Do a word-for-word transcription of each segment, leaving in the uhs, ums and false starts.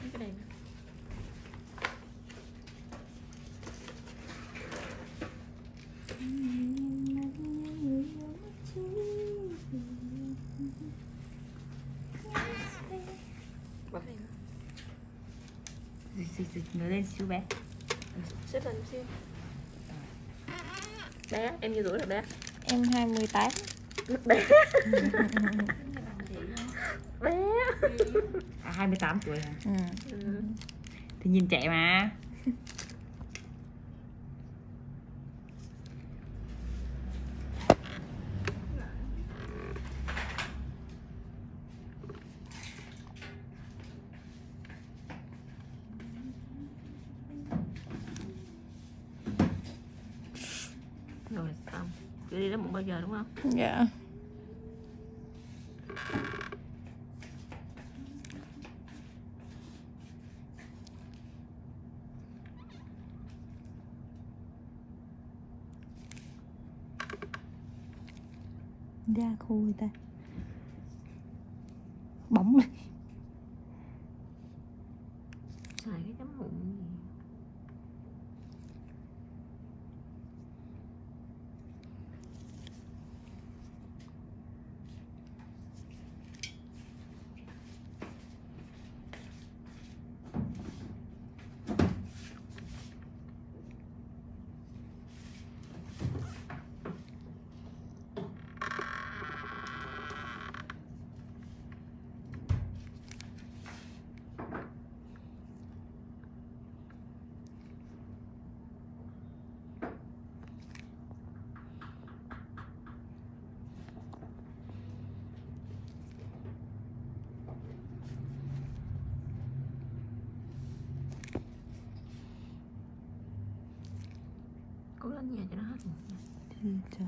cái đèn. Dịch dịch dịch nó lên xíu bé. Xếp lên xíu. Bé, em nhiêu tuổi rồi bé? Em hai mươi tám. Bé. Bé. À, hai mươi tám tuổi hả? Ừ. Ừ. Thì nhìn trẻ mà. Rồi xong. Cứ đi đến một bao giờ đúng không? Dạ. Da khô người ta bóng lên. Xài cái chấm mụn gì. Cố lên nhà cho nó hết rồi. Ừ, trời.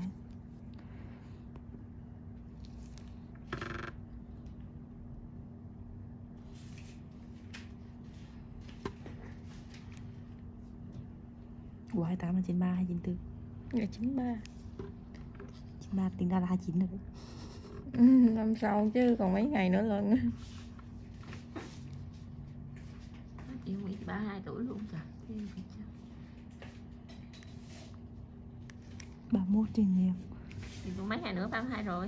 Ủa hai mươi tám là chín ba hay chín tư? Dạ chín ba. chín ba tính ra là hai mươi chín rồi đấy. Ừ, năm sau chứ còn mấy ngày nữa lần. Chị Mỹ ba mươi hai tuổi luôn trời. ba mươi mốt trên nhiều. Thì còn mấy ngày nữa ba mươi hai rồi.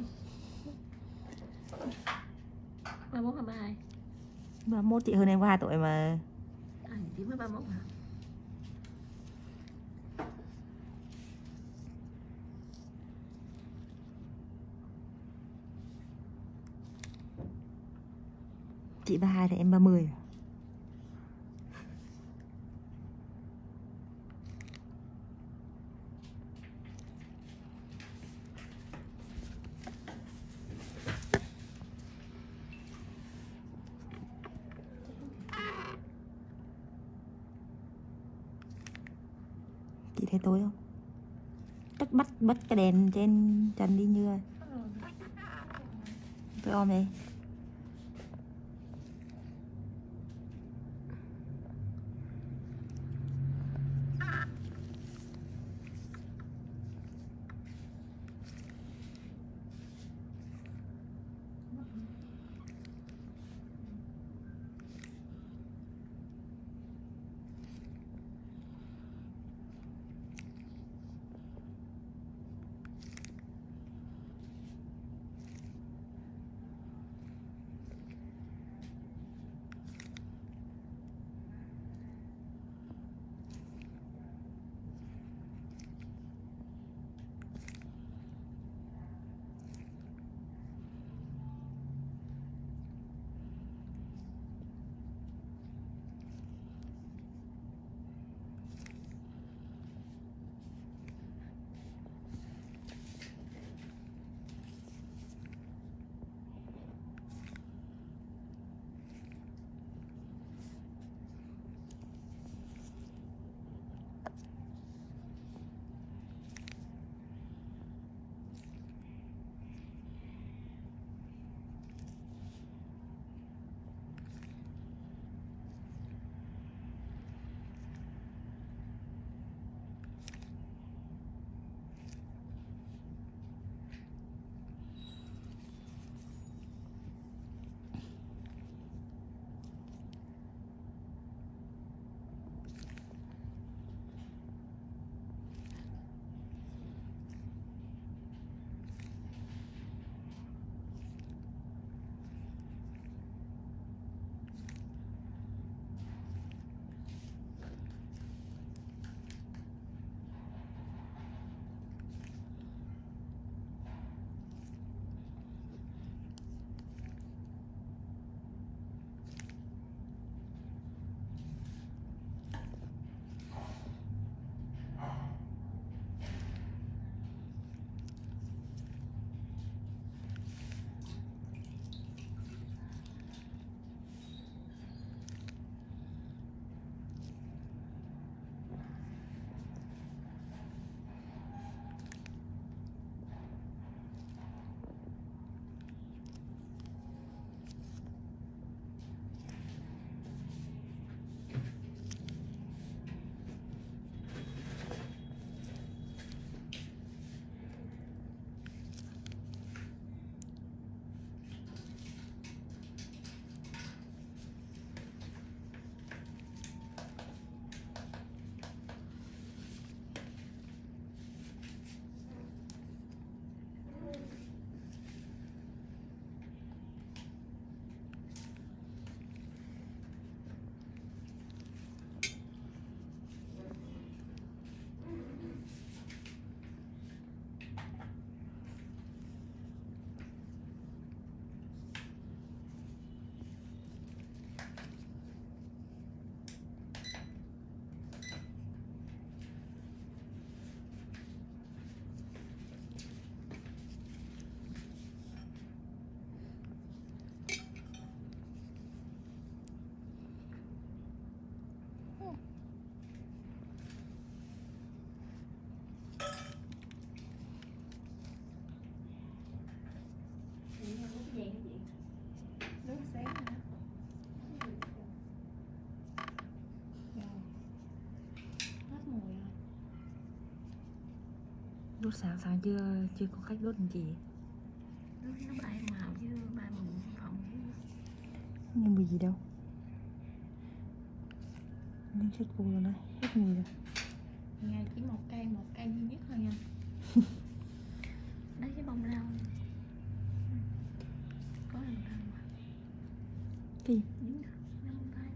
ba mươi mốt hay ba mươi hai? ba mươi mốt chị hơn em có hai tuổi mà. À, chị mới ba mươi mốt hả? Chị ba mươi hai thì em ba mươi. Chị thấy tối không? Tất bắt bắt cái đèn trên trần đi như ơi. Tôi ôm đi. Đốt sáng sáng chưa chưa có khách đốt làm gì. Nó, nó bay màu chứ bay màu phòng chứ. Nhưng mùi gì đâu. Nên chết cô rồi đấy, hết mùi rồi. Ngày chỉ một cây, một cây duy nhất thôi nha. Đấy cái bông lau. Có lần nào mà. Gì? Dính đó, nó không thấy.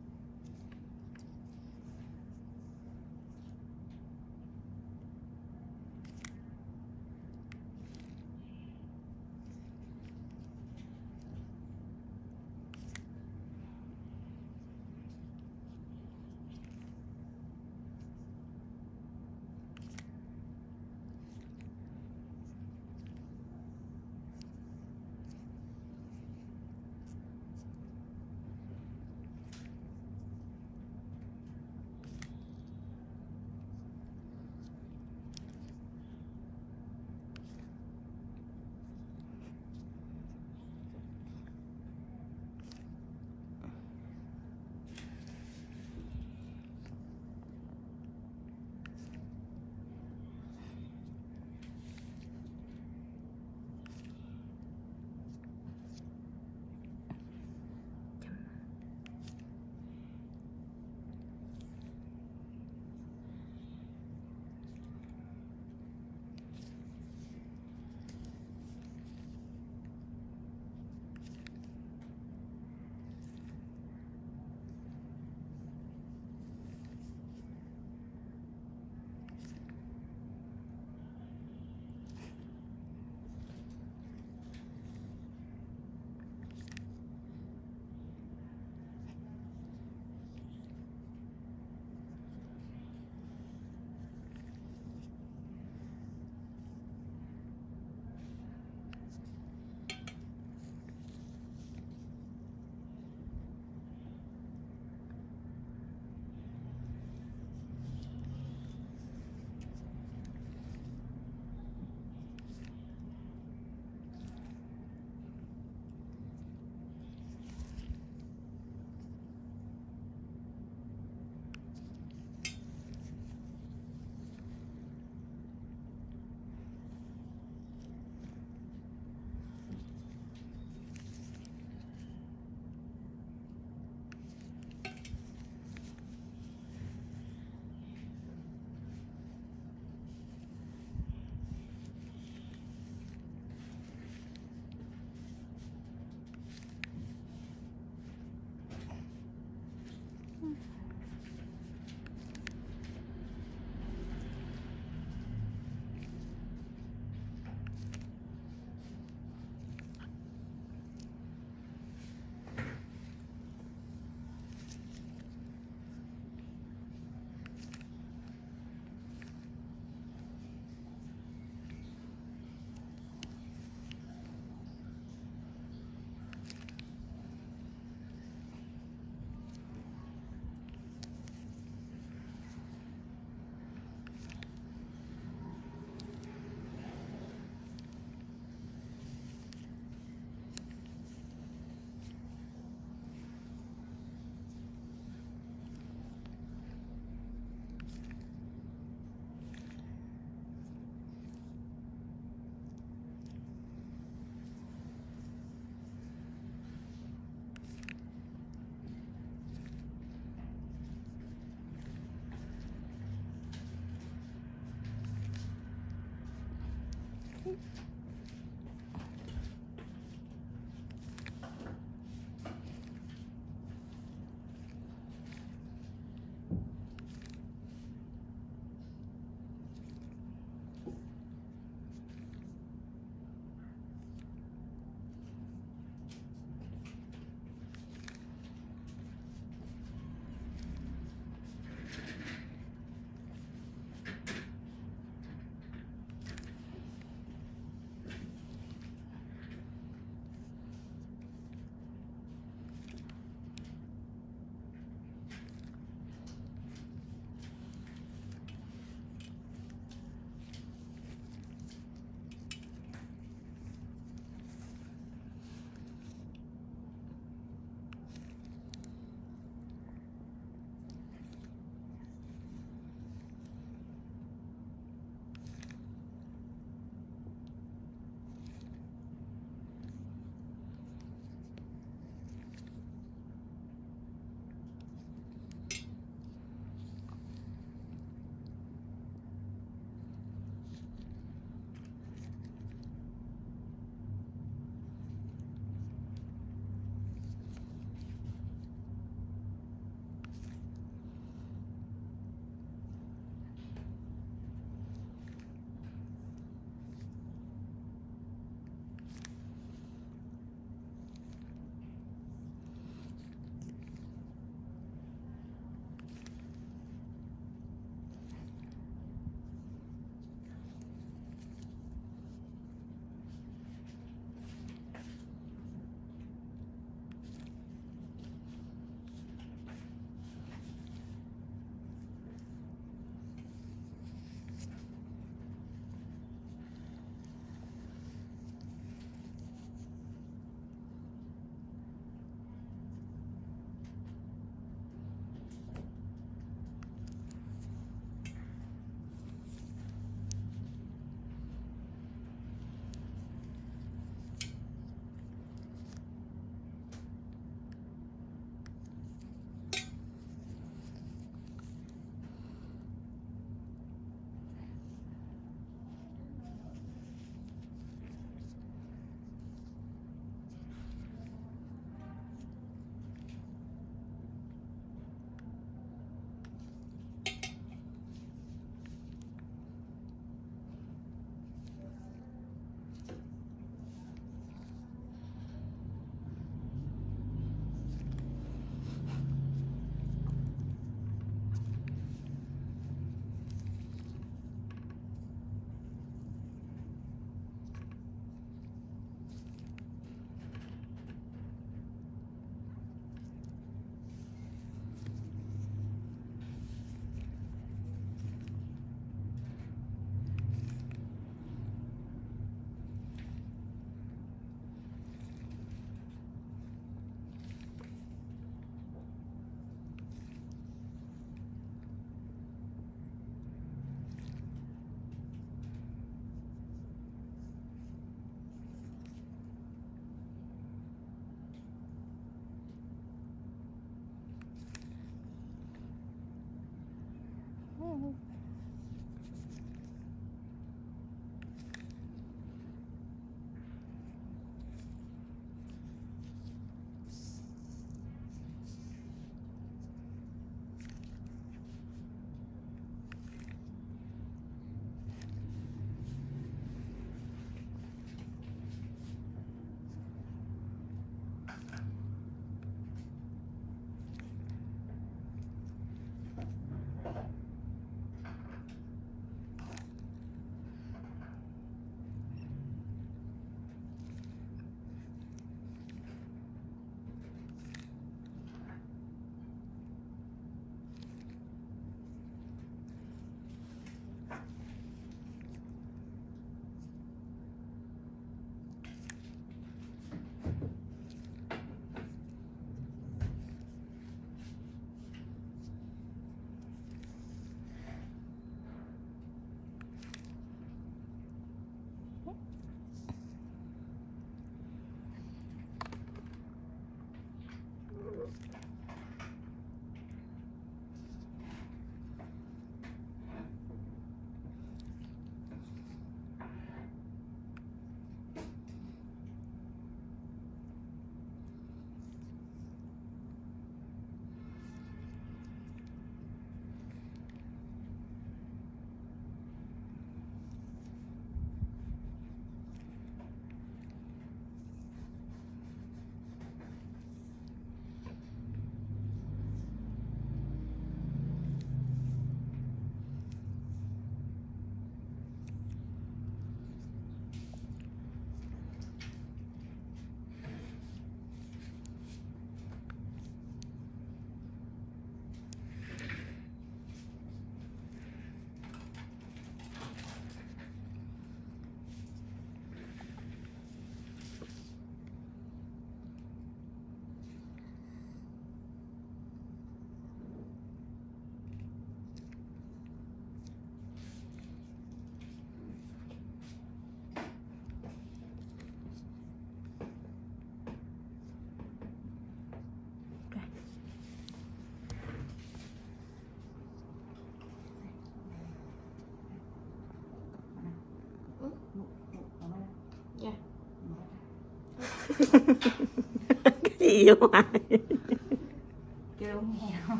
Cái gì vậy hoài? Kêu mèo.